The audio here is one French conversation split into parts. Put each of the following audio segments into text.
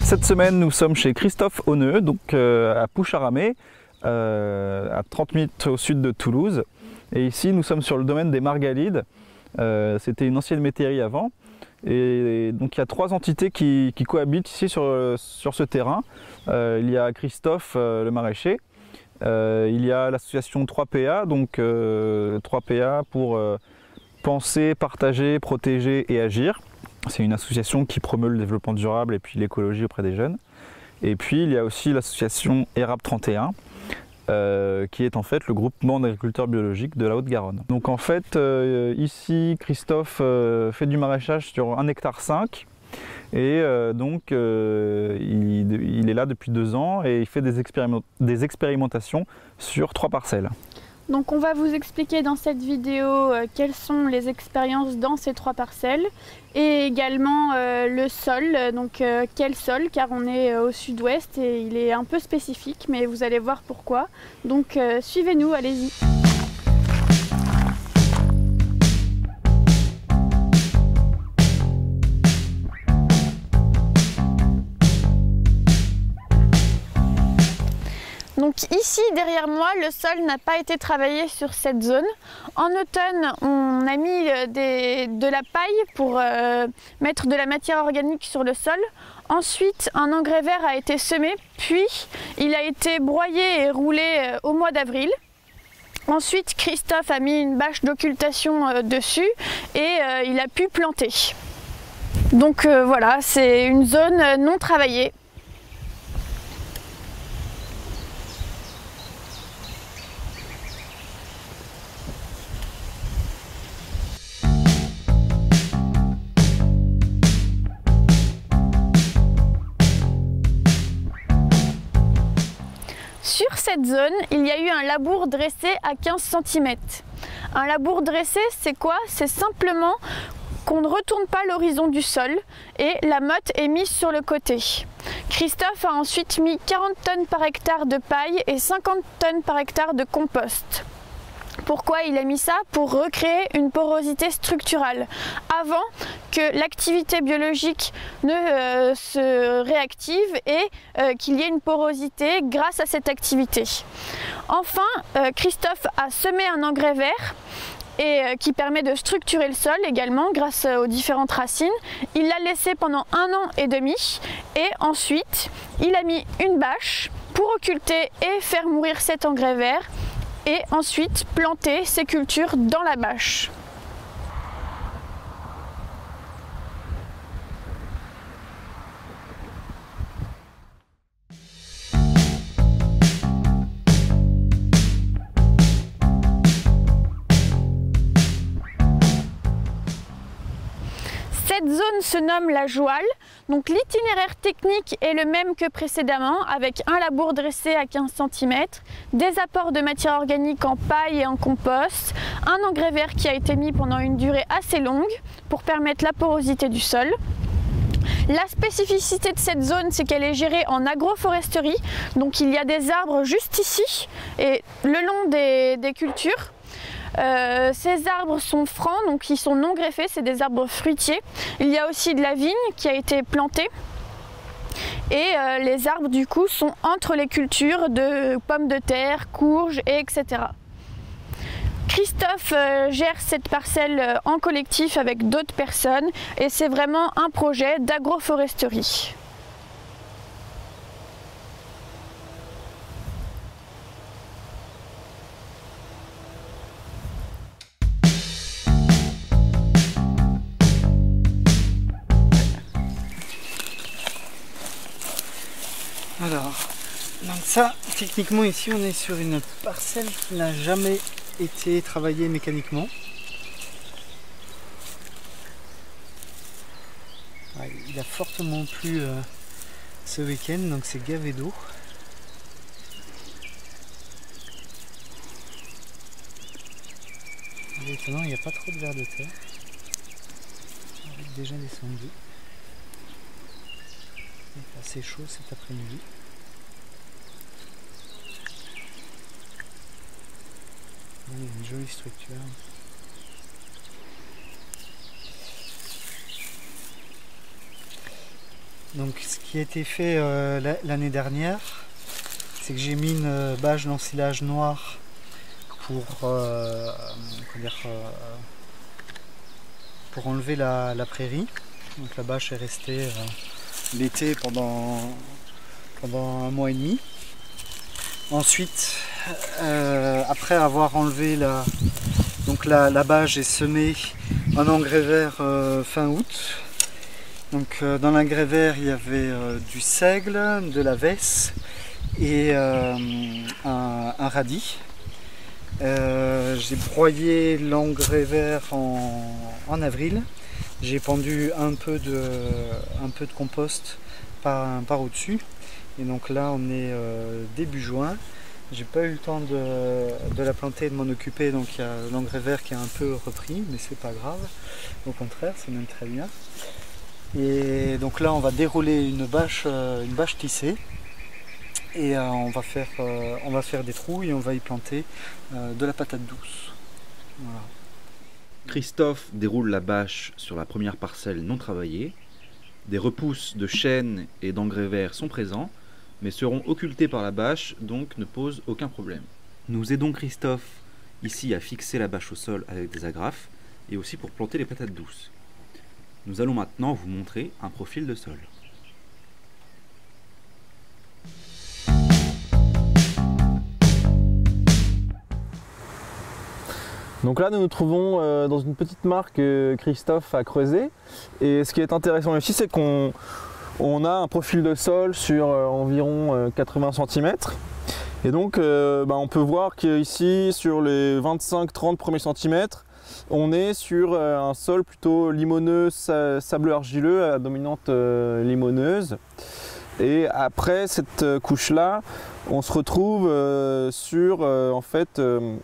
Cette semaine, nous sommes chez Christophe Auneux, donc à Poucharamé, à 30 minutes au sud de Toulouse. Et ici, nous sommes sur le domaine des Margalides. C'était une ancienne métairie avant. Et donc il y a trois entités qui cohabitent ici sur ce terrain. Il y a Christophe, le maraîcher. Il y a l'association 3PA, donc 3PA pour penser, partager, protéger et agir. C'est une association qui promeut le développement durable et puis l'écologie auprès des jeunes. Et puis il y a aussi l'association Érable 31, qui est en fait le groupement d'agriculteurs biologiques de la Haute-Garonne. Donc en fait, ici Christophe fait du maraîchage sur 1,5 hectare et donc il est là depuis 2 ans et il fait des expérimentations sur 3 parcelles. Donc on va vous expliquer dans cette vidéo quelles sont les expériences dans ces 3 parcelles et également le sol, donc quel sol, car on est au sud-ouest et il est un peu spécifique, mais vous allez voir pourquoi. Donc suivez-nous, allez-y. Donc ici derrière moi, le sol n'a pas été travaillé sur cette zone. En automne, on a mis de la paille pour mettre de la matière organique sur le sol. Ensuite, un engrais vert a été semé, puis il a été broyé et roulé au mois d'avril. Ensuite, Christophe a mis une bâche d'occultation dessus et il a pu planter. Donc voilà, c'est une zone non travaillée. Sur cette zone, il y a eu un labour dressé à 15 cm. Un labour dressé, c'est quoi? C'est simplement qu'on ne retourne pas l'horizon du sol et la motte est mise sur le côté. Christophe a ensuite mis 40 tonnes par hectare de paille et 50 tonnes par hectare de compost. Pourquoi il a mis ça? Pour recréer une porosité structurale avant que l'activité biologique ne se réactive et qu'il y ait une porosité grâce à cette activité. Enfin, Christophe a semé un engrais vert et qui permet de structurer le sol également grâce aux différentes racines. Il l'a laissé pendant 1 an et demi et ensuite il a mis une bâche pour occulter et faire mourir cet engrais vert et ensuite planter ces cultures dans la bâche. Cette zone se nomme la Joual. Donc l'itinéraire technique est le même que précédemment, avec un labour dressé à 15 cm, des apports de matière organique en paille et en compost, un engrais vert qui a été mis pendant une durée assez longue pour permettre la porosité du sol. La spécificité de cette zone, c'est qu'elle est gérée en agroforesterie, donc il y a des arbres juste ici et le long des cultures. Ces arbres sont francs, donc ils sont non greffés, c'est des arbres fruitiers. Il y a aussi de la vigne qui a été plantée et les arbres du coup sont entre les cultures de pommes de terre, courges, etc. Christophe gère cette parcelle en collectif avec d'autres personnes et c'est vraiment un projet d'agroforesterie. Alors, donc ça, techniquement ici on est sur une parcelle qui n'a jamais été travaillée mécaniquement. Ouais, il a fortement plu ce week-end, donc c'est gavé d'eau. Étonnant, il n'y a pas trop de vers de terre. Il est déjà descendu. Il est assez chaud cet après-midi. Il y a une jolie structure. Donc ce qui a été fait l'année dernière, c'est que j'ai mis une bâche d'ensilage noir pour enlever la prairie. Donc la bâche est restée l'été pendant 1 mois et demi. Ensuite, après avoir enlevé la bâche, j'ai semé un engrais vert fin août. Donc dans l'engrais vert, il y avait du seigle, de la vesse et un radis. J'ai broyé l'engrais vert en avril. J'ai pendu un peu de compost par au-dessus. Et donc là on est début juin. J'ai pas eu le temps de la planter et de m'en occuper, donc il y a l'engrais vert qui est un peu repris, mais c'est pas grave. Au contraire, c'est même très bien. Et donc là on va dérouler une bâche tissée. Et on va faire des trous et on va y planter de la patate douce. Voilà. Christophe déroule la bâche sur la première parcelle non travaillée. Des repousses de chêne et d'engrais verts sont présents, mais seront occultés par la bâche, donc ne posent aucun problème. Nous aidons Christophe ici à fixer la bâche au sol avec des agrafes et aussi pour planter les patates douces. Nous allons maintenant vous montrer un profil de sol. Donc là nous nous trouvons dans une petite mare que Christophe a creusée, et ce qui est intéressant ici c'est qu'on a un profil de sol sur environ 80 cm, et donc on peut voir qu'ici sur les 25-30 premiers centimètres on est sur un sol plutôt limoneux, sableux argileux à dominante limoneuse, et après cette couche là on se retrouve sur en fait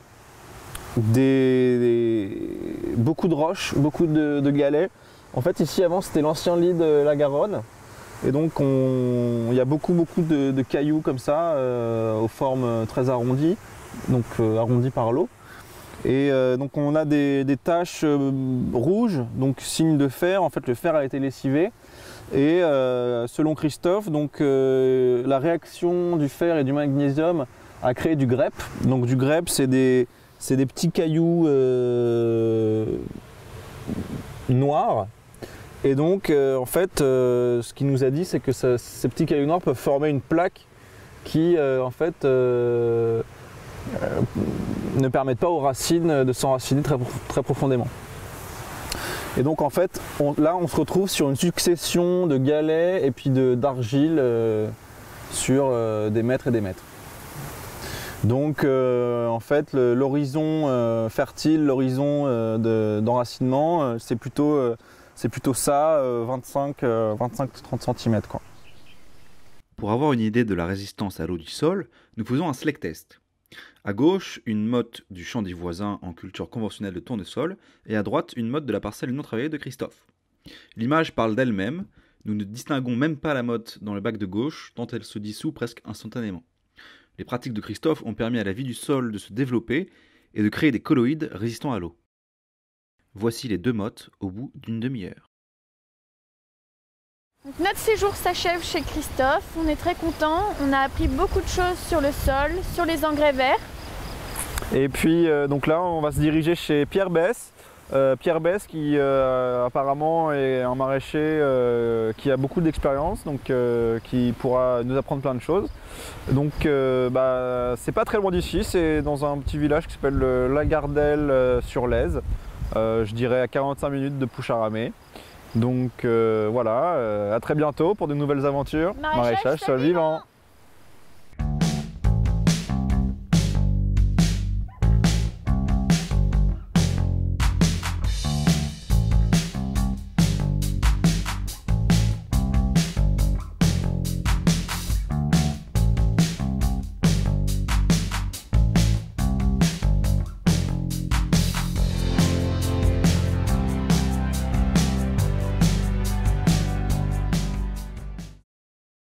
beaucoup de roches, beaucoup de galets. En fait ici avant c'était l'ancien lit de la Garonne, et donc il y a beaucoup de cailloux comme ça aux formes très arrondies, donc arrondies par l'eau, et donc on a des taches rouges, donc signe de fer. En fait le fer a été lessivé, et selon Christophe, donc la réaction du fer et du magnésium a créé du grep. Donc du grep c'est des petits cailloux noirs, et donc en fait ce qu'il nous a dit c'est que ces petits cailloux noirs peuvent former une plaque qui en fait ne permettent pas aux racines de s'enraciner très profondément. Et donc en fait là on se retrouve sur une succession de galets et puis d'argile sur des mètres et des mètres. Donc en fait l'horizon fertile, l'horizon d'enracinement, c'est plutôt ça, 25-30 cm quoi. Pour avoir une idée de la résistance à l'eau du sol, nous faisons un select test. À gauche, une motte du champ des voisins en culture conventionnelle de tournesol, et à droite, une motte de la parcelle non travaillée de Christophe. L'image parle d'elle-même, nous ne distinguons même pas la motte dans le bac de gauche, tant elle se dissout presque instantanément. Les pratiques de Christophe ont permis à la vie du sol de se développer et de créer des colloïdes résistants à l'eau. Voici les deux mottes au bout d'une demi-heure. Notre séjour s'achève chez Christophe, on est très content, on a appris beaucoup de choses sur le sol, sur les engrais verts. Et puis donc là on va se diriger chez Pierre Besse. Pierre Besse qui apparemment est un maraîcher qui a beaucoup d'expérience, donc qui pourra nous apprendre plein de choses. Donc c'est pas très loin d'ici, c'est dans un petit village qui s'appelle Lagardelle sur l'Aise, je dirais à 45 minutes de Poucharamé. Donc voilà, à très bientôt pour de nouvelles aventures. Maraîchage, sol vivant.